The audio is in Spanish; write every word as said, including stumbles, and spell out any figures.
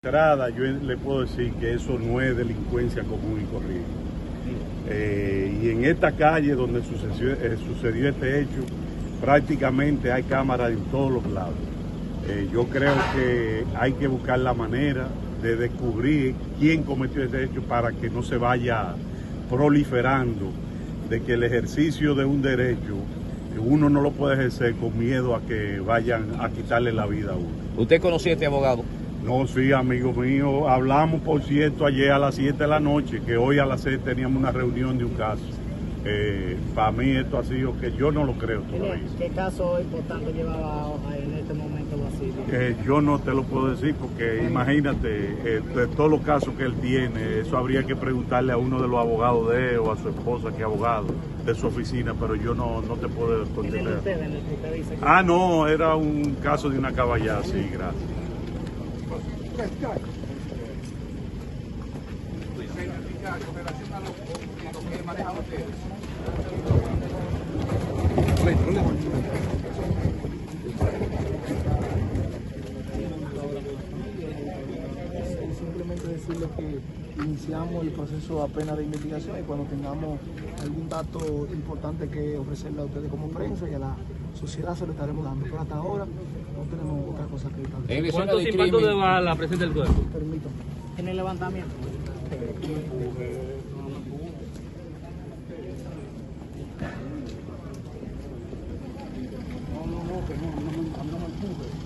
entrada, yo le puedo decir que eso no es delincuencia común y corriente. Eh, y en esta calle donde sucedió, eh, sucedió este hecho, prácticamente hay cámaras en todos los lados. Eh, yo creo que hay que buscar la manera de descubrir quién cometió este hecho para que no se vaya proliferando de que el ejercicio de un derecho uno no lo puede ejercer con miedo a que vayan a quitarle la vida a uno. ¿Usted conocía a este abogado? No, sí, amigo mío. Hablamos, por cierto, ayer a las siete de la noche, que hoy a las seis teníamos una reunión de un caso. Eh, para mí esto ha sido que yo no lo creo todavía. ¿Qué caso importante llevaba en este momento Basilio? Eh, yo no te lo puedo decir porque imagínate, eh, de todos los casos que él tiene, eso habría que preguntarle a uno de los abogados de él o a su esposa que es abogado de su oficina, pero yo no, no te puedo contestar. Ah, no, era un caso de una caballada, sí, gracias. Simplemente decirles que iniciamos el proceso apenas de investigación y cuando tengamos algún dato importante que ofrecerle a ustedes como prensa y a la sociedad se lo estaremos dando. Pero hasta ahora no tenemos otra cosa que establecer. ¿Cuántos impactos le va a la presencia del cuerpo? Permítame. En el levantamiento. No, no, no, que no, no, no, no me empuje.